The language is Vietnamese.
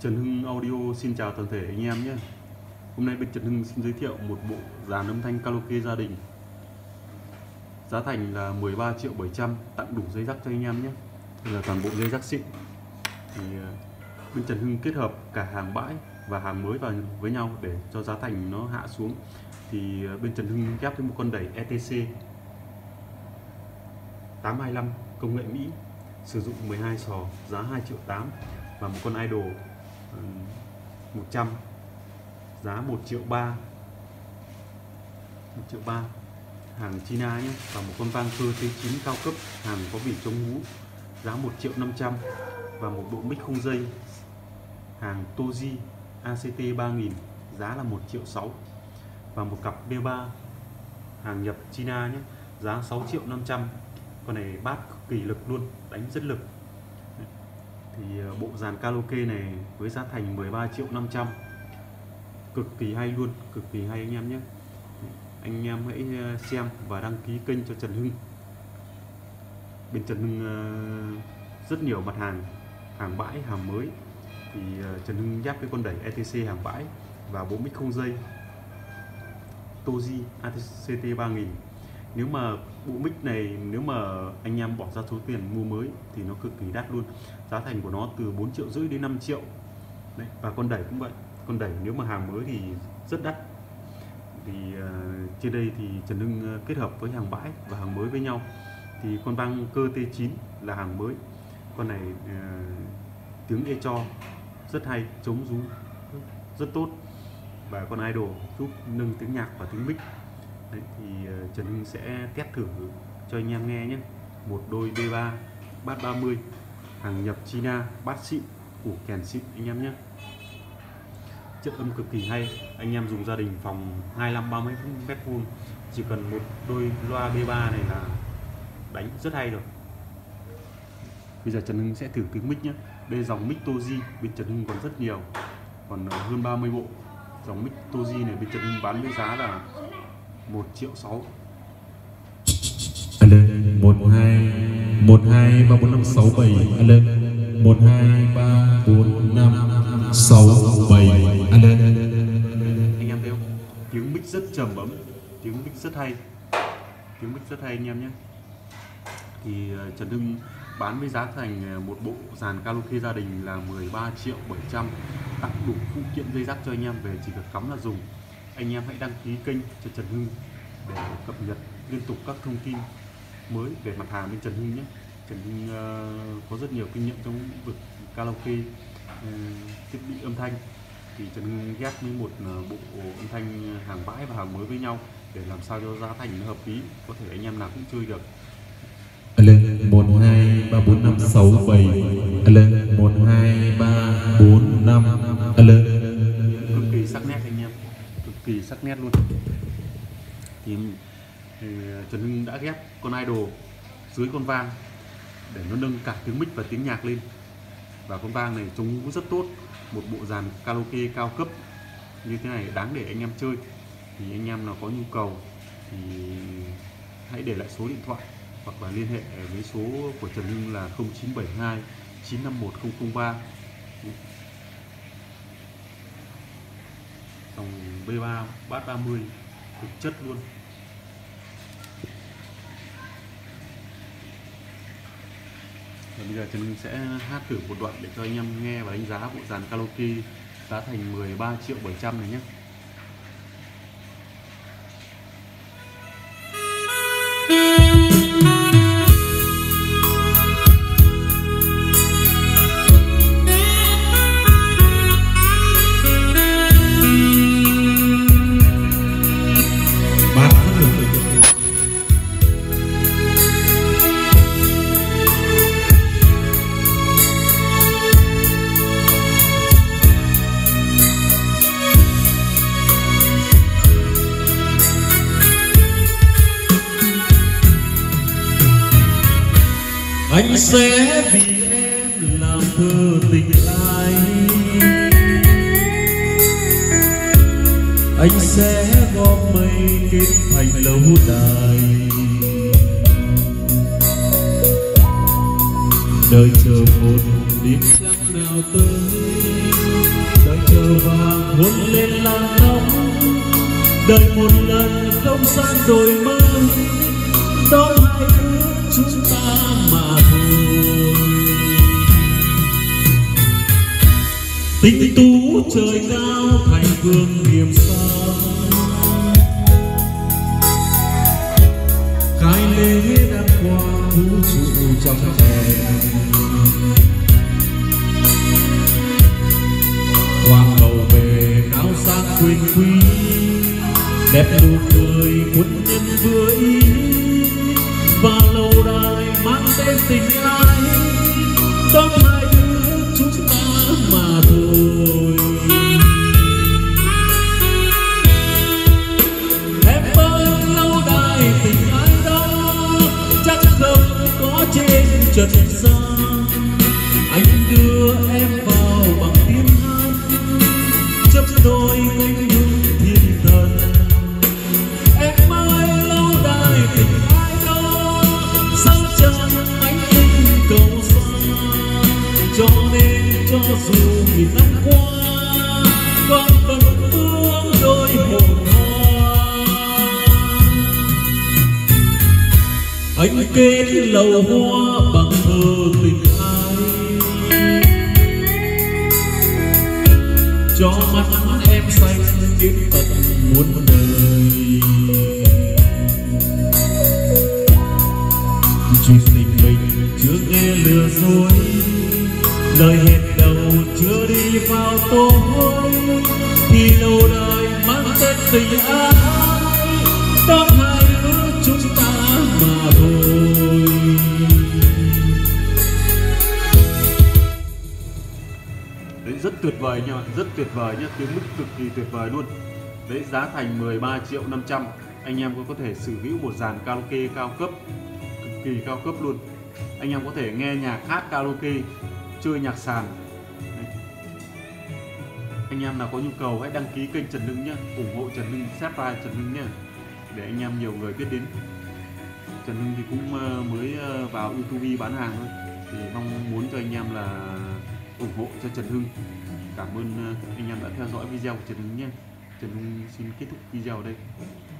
Trần Hưng Audio xin chào toàn thể anh em nhé. Hôm nay bên Trần Hưng xin giới thiệu một bộ dàn âm thanh karaoke gia đình. Giá thành là 13.700.000, tặng đủ dây rắc cho anh em nhé. Đây là toàn bộ dây rắc xịn. Thì bên Trần Hưng kết hợp cả hàng bãi và hàng mới vào với nhau để cho giá thành nó hạ xuống. Thì bên Trần Hưng ghép với một con đẩy ETC 825 công nghệ Mỹ, sử dụng 12 sò, giá 2.800.000, và một con Idol 100 giá 1.300.000, 1.300.000 hàng China nhé, và một con vang cơ T9 cao cấp hàng có vỉ chống hú giá 1.500.000, và một bộ mic không dây hàng Toji ACT 3000 giá là 1.600.000, và một cặp D3 hàng nhập China nhé, giá 6.500.000. Con này bass cực kỳ lực luôn, đánh rất lực. Thì bộ dàn karaoke này với giá thành 13.500.000, cực kỳ hay luôn, cực kỳ hay anh em nhé. Anh em hãy xem và đăng ký kênh cho Trần Hưng. Bên Trần Hưng rất nhiều mặt hàng bãi, hàng mới. Thì Trần Hưng ghép với con đẩy ETC hàng bãi và bộ mic không dây Toji ACT 3000. Nếu mà bộ mic này, nếu mà anh em bỏ ra số tiền mua mới thì nó cực kỳ đắt luôn. Giá thành của nó từ 4.5 triệu đến 5 triệu. Đấy, và con đẩy cũng vậy. Con đẩy nếu mà hàng mới thì rất đắt. Thì trên đây thì Trần Hưng kết hợp với hàng bãi và hàng mới với nhau. Thì con vang cơ T9 là hàng mới. Con này tiếng echo rất hay, chống rú rất tốt. Và con Idol giúp nâng tiếng nhạc và tiếng mic. Đấy, thì Trần Hưng sẽ test thử cho anh em nghe nhé. Một đôi D3 bass 30 hàng nhập China, bass xịn, củ kèn xịn anh em nhé. Chất âm cực kỳ hay, anh em dùng gia đình phòng 25-30 m², chỉ cần một đôi loa D3 này là đánh rất hay rồi. Bây giờ Trần Hưng sẽ thử tiếng mic nhé. Đây dòng mic Toji, bên Trần Hưng còn rất nhiều, còn hơn 30 bộ. Dòng mic Toji này bên Trần Hưng bán với giá là 1.600.000. Alo 12 3 4 5 6 7. Alo 12 3 4 5 6 7. Alo. Anh em thấy không? Tiếng mic rất trầm ấm, tiếng mic rất hay, tiếng mic rất hay anh em nhé. Thì Trần Hưng bán với giá thành một bộ dàn karaoke gia đình là 13.700.000, tặng đủ phụ kiện dây rắc cho anh em, về chỉ việc cắm là dùng. Anh em hãy đăng ký kênh cho Trần Hưng để cập nhật liên tục các thông tin mới về mặt hàng bên Trần Hưng nhé. Trần Hưng có rất nhiều kinh nghiệm trong lĩnh vực karaoke, thiết bị âm thanh. Thì Trần Hưng ghép với một bộ âm thanh hàng bãi và hàng mới với nhau để làm sao cho giá thành nó hợp lý, có thể anh em nào cũng chơi được. Alo 12 3 4 5 6 7. Alo 12 3 4 5. Alo. Cực kỳ sắc nét anh em, cực kỳ sắc nét luôn. Thì Trần Hưng đã ghép con Idol dưới con vang để nó nâng cả tiếng mic và tiếng nhạc lên. Và con vang này chống hú rất tốt. Một bộ dàn karaoke cao cấp như thế này đáng để anh em chơi. Thì anh em nào có nhu cầu thì hãy để lại số điện thoại hoặc là liên hệ với số của Trần Hưng là 0972 951 003. Dòng B3 bass 30 thực chất luôn. Và bây giờ Trần Hưng sẽ hát thử một đoạn để cho anh em nghe và đánh giá bộ dàn karaoke giá thành 13.700.000 này nhé. Anh sẽ vì em làm thơ tình ai, anh sẽ gom mây kết thành lâu đài, đợi chờ một đêm trăng nào tới đợi chờ vàng hôn lên làn nóng, đợi một lần không gian đổi mới, đón hai đứa chúng ta mà thôi. Tinh tú trời cao thành vương niềm sáng, cái lễ đã qua vũ trụ trong đèn. Hoàng hậu về cao sang quyền quý, đẹp nụ cười quân nhân vừa ý, và lâu đài mang tên tình ái, đón hai đứa chúng ta mà thôi. Em ơi lâu đài tình ái đó chắc không có trên trần gian, anh đưa em vào bằng tiếng hát chấp đôi cánh hương thiên thần. Em ơi lâu đài tình ái đó sao chẳng ánh linh cầu xa, cho nên cho dù nghìn năm qua con vẫn ương đôi hồn hoa. Anh kết lầu hoa bằng thơ tình ái, cho mắt em xanh đến tận muôn đời. Chuyện tình mình chưa nghe lừa dối, lời hẹn đầu chưa đi vào tối, thì lâu đời mang tên tình ái, đón hai đứa chúng ta mà thôi. Đấy, rất tuyệt vời nha bạn, rất tuyệt vời nhá, tiếng mức cực kỳ tuyệt vời luôn. Đấy, giá thành 13.500.000, anh em có thể sở hữu một dàn karaoke cao cấp, cực kỳ cao cấp luôn. Anh em có thể nghe nhạc, hát karaoke, chơi nhạc sàn. Đấy. Anh em nào có nhu cầu hãy đăng ký kênh Trần Hưng nhé, ủng hộ Trần Hưng, subscribe Trần Hưng nhé, để anh em nhiều người biết đến. Trần Hưng thì cũng mới vào YouTube bán hàng thôi, thì mong muốn cho anh em là ủng hộ cho Trần Hưng. Cảm ơn anh em đã theo dõi video của Trần Hưng nhé. Trần Hưng xin kết thúc video ở đây.